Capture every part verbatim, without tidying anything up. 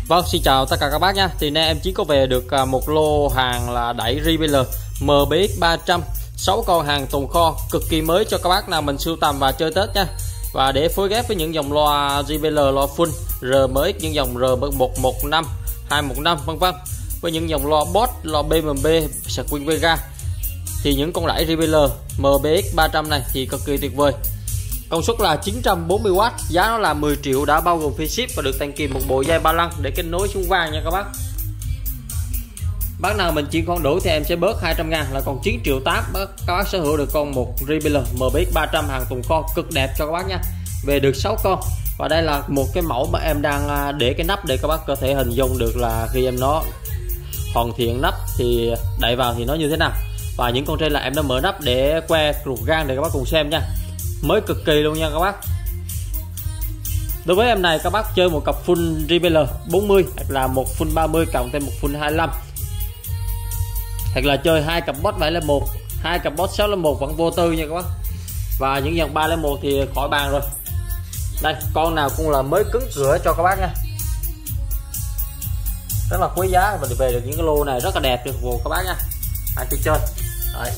Vâng, xin chào tất cả các bác nhé. Thì nay em Chiến có về được một lô hàng là đẩy Revealer M B X ba trăm, sáu con hàng tồn kho cực kỳ mới cho các bác nào mình sưu tầm và chơi Tết nha. Và để phối ghép với những dòng loa Revealer, loa full R M X, những dòng R một một năm, hai một năm vân vân, với những dòng loa Boss, loa B M B, Swing Vega, thì những con đẩy Revealer M B X ba trăm này thì cực kỳ tuyệt vời. Công suất là chín trăm bốn mươi oát, giá nó là mười triệu, đã bao gồm phí ship và được tặng kèm một bộ dây ba lăng để kết nối xuống vang nha các bác. Bác nào mình chuyển con đủ thì em sẽ bớt hai trăm ngàn là còn chín triệu tám. Các bác sở hữu được con một Revealer M B X ba trăm hàng tồn kho cực đẹp cho các bác nha. Về được sáu con. Và đây là một cái mẫu mà em đang để cái nắp để các bác có thể hình dung được là khi em nó hoàn thiện nắp thì đẩy vào thì nó như thế nào. Và những con trên là em đã mở nắp để que ruột gan để các bác cùng xem nha. Mới cực kỳ luôn nha các bác. Đối với em này các bác chơi một cặp full Revealer bốn mươi hoặc là một full ba mươi cộng thêm một full hai mươi lăm, hoặc là chơi hai cặp Boss bảy không một, hai cặp Boss sáu không một vẫn vô tư nha các bác. Và những dòng ba không một thì khỏi bàn rồi. Đây, con nào cũng là mới cứng cửa cho các bác nha. Rất là quý giá và về được những cái lô này rất là đẹp được phục vụ các bác nha. Ai chơi chơi. Đấy.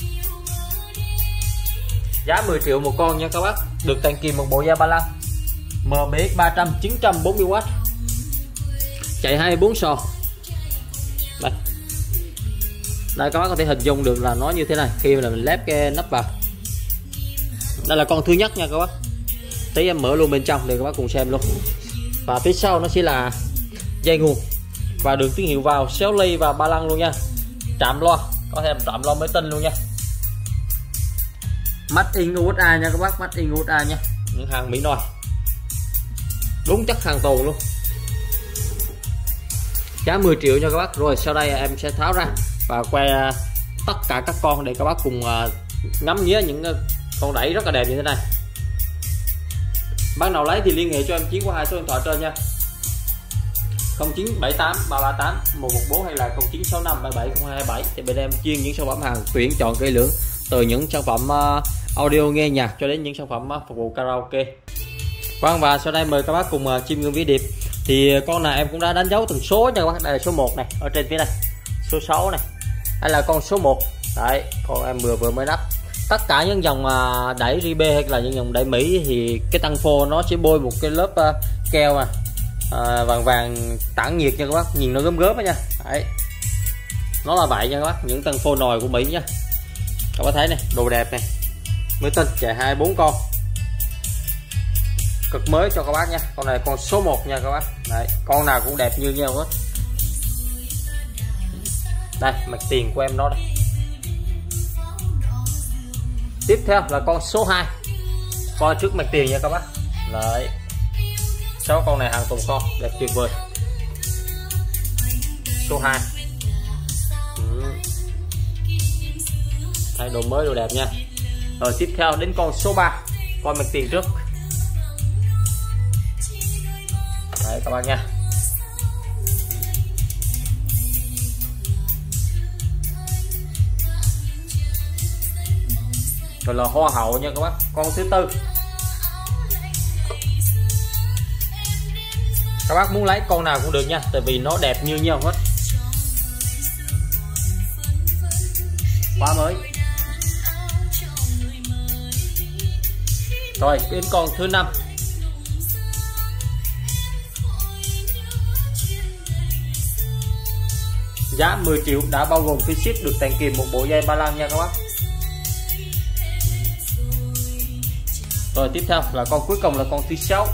Giá mười triệu một con nha các bác, được tặng kèm một bộ dây ba lăng M B X ba trăm chín trăm bốn mươi oát, chạy hai mươi bốn sò. Đây. Đây các bác có thể hình dung được là nó như thế này khi mà mình lép cái nắp vào. Đây là con thứ nhất nha các bác. Tí em mở luôn bên trong để các bác cùng xem luôn. Và phía sau nó sẽ là dây nguồn và đường tín hiệu vào sáu ly và ba lăng luôn nha. Trạm loa, có thể trạm loa mới tinh luôn nha. Made in u ét a nha các bác, Made in u ét a nha, những hàng Mỹ nồi, đúng chất hàng tồn luôn. Giá mười triệu nha các bác. Rồi sau đây em sẽ tháo ra và quay tất cả các con để các bác cùng ngắm nghía những con đẩy rất là đẹp như thế này. Bác nào lấy thì liên hệ cho em Chiến qua hai số điện thoại trên nha, không chín bảy tám ba ba tám một một bốn hay là không chín sáu năm bảy bảy không hai hai bảy. Thì bên em chuyên những sản phẩm hàng tuyển chọn kỹ lưỡng, từ những sản phẩm uh, audio nghe nhạc cho đến những sản phẩm uh, phục vụ karaoke. Vâng, và sau đây mời các bác cùng uh, chiêm ngưỡng vía điệp. Thì con này em cũng đã đánh dấu từng số nha các bác. Đây là số một này, ở trên phía này số sáu này, đây là con số một đấy, con em vừa vừa mới lắp. Tất cả những dòng uh, đẩy Ribe hay là những dòng đẩy Mỹ thì cái tăng phô nó sẽ bôi một cái lớp uh, keo mà uh, vàng vàng tản nhiệt nha các bác, nhìn nó gớm gớm đó nha. Đấy, nó là vậy nha các bác, những tăng phô nồi của Mỹ nha. Các bác thấy này, đồ đẹp này, mới tinh, chạy hai mươi bốn con, cực mới cho các bác nha. Con này con số một nha các bác. Đấy, con nào cũng đẹp như nhau hết. Đây, mặt tiền của em nó đây. Tiếp theo là con số hai, coi trước mặt tiền nha các bác. Đấy, sáu con này hàng tồn kho đẹp tuyệt vời. Số hai, thay đồ mới, đồ đẹp nha. Rồi tiếp theo đến con số ba, coi mặt tiền trước. Đấy các bác nha. Rồi là hoa hậu nha các bác, con thứ tư. Các bác muốn lấy con nào cũng được nha, tại vì nó đẹp như nhau hết. Quá mới. Rồi đến con thứ năm. Giá mười triệu, đã bao gồm phí ship, được tặng kèm một bộ dây ba lăng nha các bác. Rồi tiếp theo là con cuối cùng là con thứ sáu.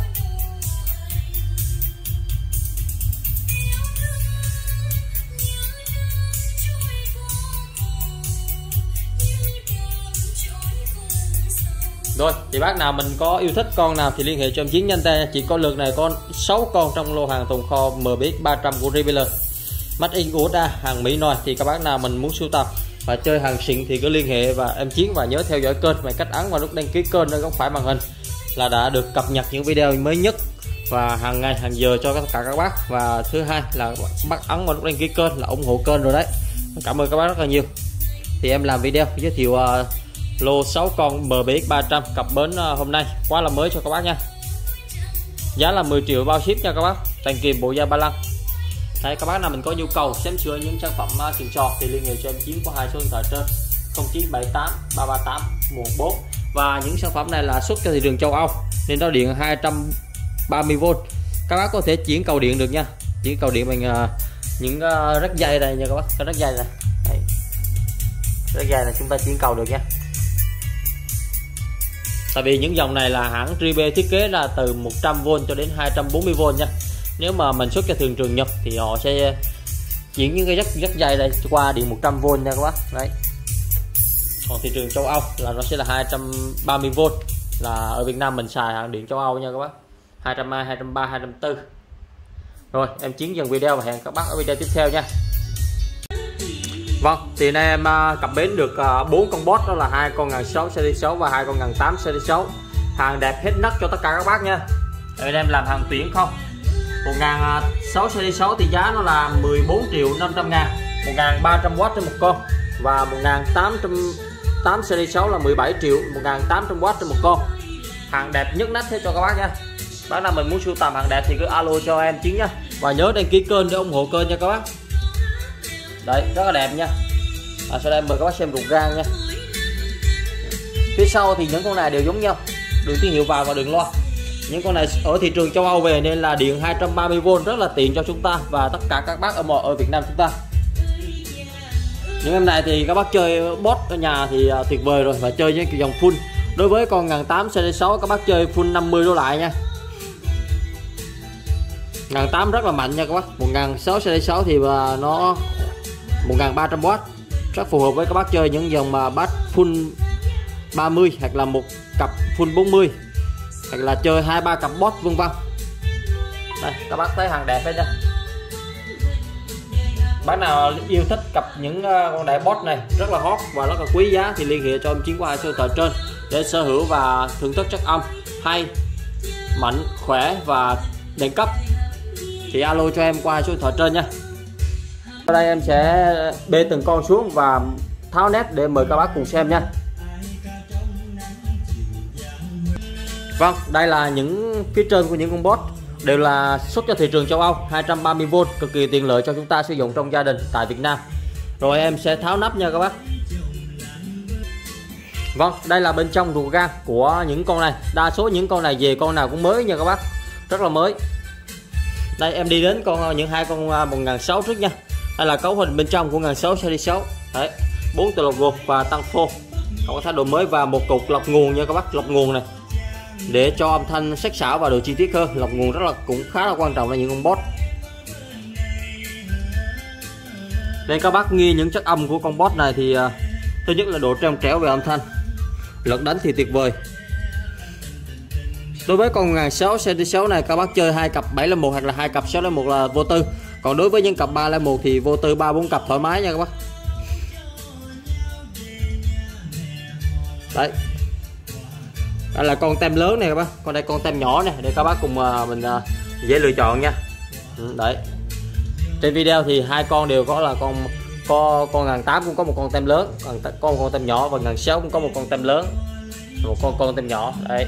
Rồi thì bác nào mình có yêu thích con nào thì liên hệ cho em Chiến nhanh tay. Chỉ có lượt này con sáu con trong lô hàng tồn kho M B X ba trăm của Revealer, Made in u ét a, hàng Mỹ nồi. Thì các bác nào mình muốn sưu tập và chơi hàng xịn thì cứ liên hệ và em Chiến, và nhớ theo dõi kênh bằng cách ấn vào nút đăng ký kênh ở góc phải màn hình là đã được cập nhật những video mới nhất và hàng ngày hàng giờ cho tất cả các bác. Và thứ hai là bác ấn vào nút đăng ký kênh là ủng hộ kênh rồi đấy. Cảm ơn các bác rất là nhiều. Thì em làm video giới thiệu uh, lô sáu con M B X ba trăm cặp bến uh, hôm nay quá là mới cho các bác nha. Giá là mười triệu bao ship nha các bác, tặng kèm bộ da ba lăng. Đấy, các bác nào mình có nhu cầu sắm sửa những sản phẩm uh, xịn sò thì liên hệ cho em Chiến qua hai số điện thoại trên không chín bảy tám ba ba tám một bốn. Và những sản phẩm này là xuất cho thị trường châu Âu nên nó điện hai trăm ba mươi vôn. Các bác có thể chuyển cầu điện được nha, chuyển cầu điện bằng uh, những uh, rắc dây đây nha các bác, cái rắc dây này. Đây. Rắc dây này chúng ta chuyển cầu được nha. Tại vì những dòng này là hãng Ribe thiết kế là từ một trăm vôn cho đến hai trăm bốn mươi vôn nha. Nếu mà mình xuất cho thị trường Nhật thì họ sẽ chuyển những cái rắc rắc dây đây qua điện một trăm vôn nha các bác. Đấy. Còn thị trường châu Âu là nó sẽ là hai trăm ba mươi vôn, là ở Việt Nam mình xài hàng điện châu Âu nha các bác. hai trăm hai, hai trăm ba, hai trăm bốn. Rồi, em Chiến dừng video và hẹn các bác ở video tiếp theo nha. Vâng, thì nay em uh, cập bến được bốn uh, con boss, đó là hai con ngàn sáu series sáu và hai con ngàn tám series sáu. Hàng đẹp hết nấc cho tất cả các bác nha. Ở đây em làm hàng tuyển không. một ngàn sáu series sáu thì giá nó là mười bốn triệu năm trăm ngàn, một ngàn ba trăm oát trên một con, và một ngàn tám trăm tám series sáu là mười bảy triệu, một ngàn tám trăm oát trên một con. Hàng đẹp nhất nách hết cho các bác nha. Bác nào mình muốn sưu tầm hàng đẹp thì cứ alo cho em Chiến nha. Và nhớ đăng ký kênh để ủng hộ kênh nha các bác. Đấy, rất là đẹp nha. À, sau đây mời các bác xem ruột gan nha. Phía sau thì những con này đều giống nhau, đường tín hiệu vào và đường loa. Những con này ở thị trường châu Âu về nên là điện hai trăm ba mươi vôn rất là tiện cho chúng ta và tất cả các bác ở mọi ở Việt Nam chúng ta. Những em này thì các bác chơi boss ở nhà thì uh, tuyệt vời rồi, và chơi với dòng full. Đối với con một ngàn tám series sáu các bác chơi full năm mươi đô lại nha. một ngàn tám rất là mạnh nha các bác. một ngàn sáu series sáu thì uh, nó một ngàn ba trăm oát, rất phù hợp với các bác chơi những dòng mà bass full ba mươi hoặc là một cặp full bốn mươi, hoặc là chơi hai ba cặp boss vân vân. Đây, các bác thấy hàng đẹp đấy nha. Bác nào yêu thích cặp những con đại boss này rất là hot và rất là quý giá thì liên hệ cho em Chiến qua hai số điện thoại trên để sở hữu và thưởng thức chất âm hay, mạnh, khỏe và đẳng cấp. Thì alo cho em qua hai số điện thoại trên nha. Ở đây em sẽ bê từng con xuống và tháo nét để mời các bác cùng xem nha. Vâng, đây là những phía trên của những con boss, đều là xuất cho thị trường châu Âu, hai trăm ba mươi vôn, cực kỳ tiện lợi cho chúng ta sử dụng trong gia đình tại Việt Nam. Rồi em sẽ tháo nắp nha các bác. Vâng, đây là bên trong ruột gan của những con này. Đa số những con này về con nào cũng mới nha các bác, rất là mới. Đây em đi đến con những hai con một ngàn sáu trước nha. Đây là cấu hình bên trong của một ngàn sáu series sáu. Đấy, bốn tờ lọc gột và tăng phô, không có thái độ mới, và một cục lọc nguồn nha các bác. Lọc nguồn này để cho âm thanh sắc sảo và độ chi tiết hơn. Lọc nguồn rất là cũng khá là quan trọng là những con boss. Để các bác nghe những chất âm của con boss này thì uh, thứ nhất là độ trong trẻo về âm thanh, lực đánh thì tuyệt vời. Đối với con một ngàn sáu series sáu này các bác chơi hai cặp bảy là một hoặc là hai cặp sáu là một là vô tư. Còn đối với những cặp ba là một thì vô tư ba bốn cặp thoải mái nha các bác. Đấy. Đây là con tem lớn này các bác, còn đây con tem nhỏ này để các bác cùng uh, mình uh, dễ lựa chọn nha. Đấy. Trên video thì hai con đều có là con con con một ngàn tám cũng có một con tem lớn, còn có một con tem nhỏ, và một ngàn sáu cũng có một con tem lớn, một con con tem nhỏ. Đấy.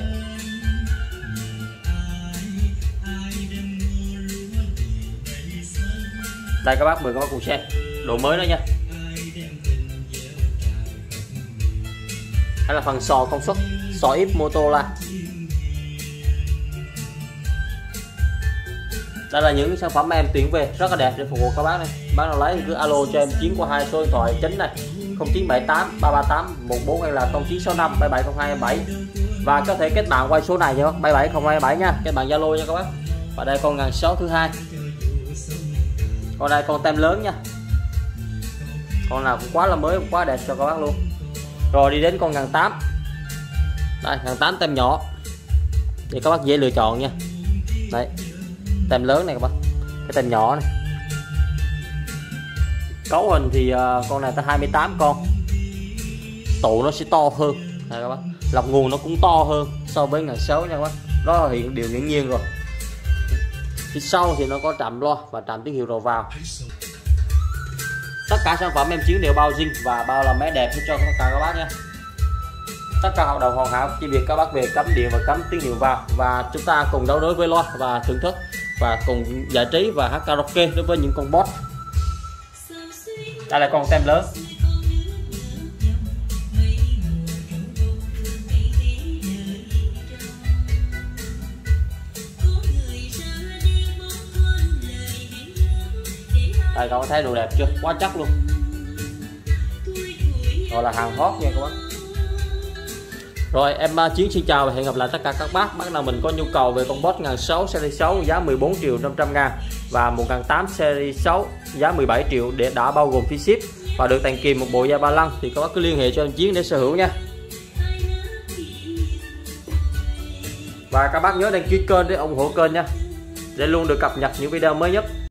Đây các bác, mời các bác cùng xem độ mới đó nha. Đây là phần sò công suất, sò íp Motorola. Đây là những sản phẩm em tuyển về rất là đẹp để phục vụ các bác này. Bác nào lấy thì cứ alo cho em Chiến qua hai số điện thoại chính này không chín bảy tám ba ba tám một bốn hay là không chín sáu năm bảy bảy không hai bảy, và có thể kết bạn qua số này nha bác, bảy bảy không hai bảy nha, kết bạn Zalo nha các bác. Và đây con một ngàn sáu thứ hai, còn đây con tem lớn nha, con nào cũng quá là mới, cũng quá đẹp cho các bác luôn. Rồi đi đến con một ngàn tám, đây một ngàn tám tem nhỏ thì các bác dễ lựa chọn nha. Đấy, tem lớn này các bác, cái tem nhỏ này. Cấu hình thì uh, con này tới hai mươi tám con, tụ nó sẽ to hơn. Đây các bác, lọc nguồn nó cũng to hơn so với ngàn sáu nha các bác, đó là hiện điều hiển nhiên rồi. Phía sau thì nó có trạm loa và trạm tín hiệu đầu vào. Tất cả sản phẩm em Chiến đều bao zin và bao làm máy đẹp cho tất cả các bác nha. Tất cả hợp đồng hoàn hảo, chỉ việc các bác về cắm điện và cắm tín hiệu vào, và chúng ta cùng đấu đối với loa và thưởng thức và cùng giải trí và hát karaoke đối với những con boss. Đây là con tem lớn. Đây cậu thấy đồ đẹp chưa, quá chắc luôn, gọi là hàng hot nha các bác. Rồi em Chiến xin chào và hẹn gặp lại tất cả các bác. Bác nào mình có nhu cầu về con boss một nghìn sáu trăm series sáu giá mười bốn triệu năm trăm ngàn và một nghìn tám trăm series sáu giá mười bảy triệu để đã bao gồm phí ship và được tặng kèm một bộ da ba lăng thì các bác cứ liên hệ cho em Chiến để sở hữu nha. Và các bác nhớ đăng ký kênh để ủng hộ kênh nha, để luôn được cập nhật những video mới nhất.